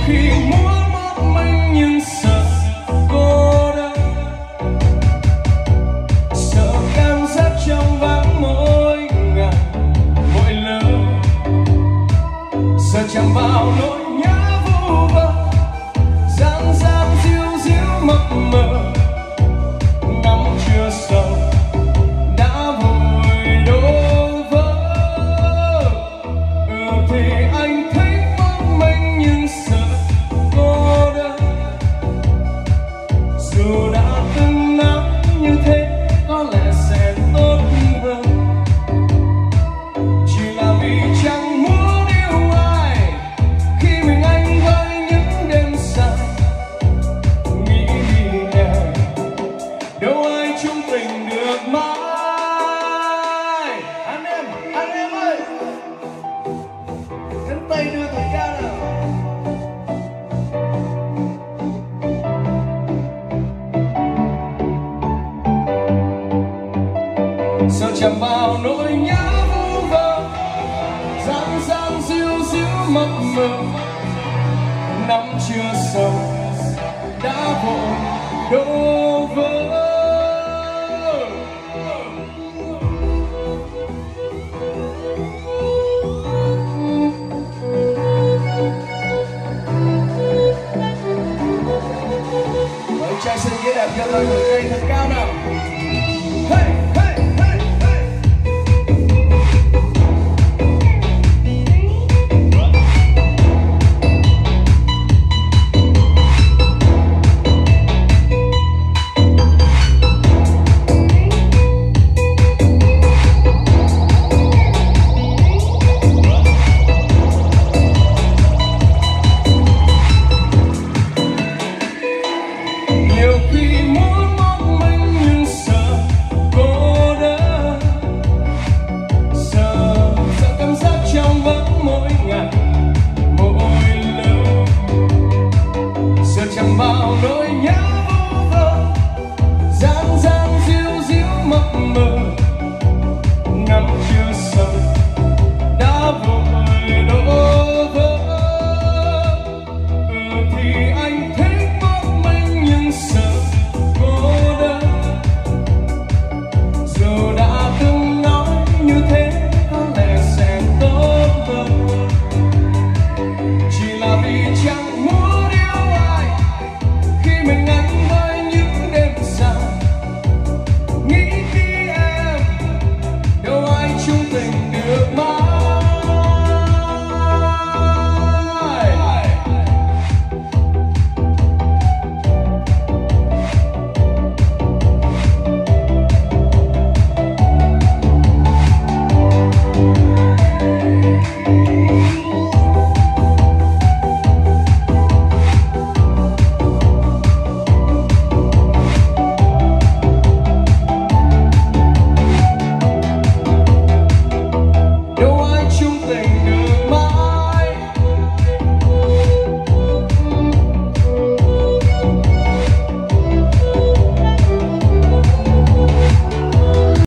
khi muốn một mình nhưng sợ cô đơn, sợ cảm giác trong vắng mỗi ngày mỗi lời, sợ chạm vào nỗi nhớ vu vơ, gian gian díu díu mập mờ, ngắm chưa sầu đã vội đổ vỡ. Thì anh thích một mình nhưng sợ cô đơn, dù đã từng nói như thế có lẽ sẽ tốt hơn, chỉ là vì chẳng muốn yêu ai khi mình anh với những đêm dài. Nghĩ đi nhờ đâu ai chung tình được mãi. Anh em ơi, cánh tay đưa thầy ca nào. Sợ chạm vào nỗi nhớ vu vơ, gian gian díu díu mập mờ, nắm chưa sâu đã vội đổ vỡ.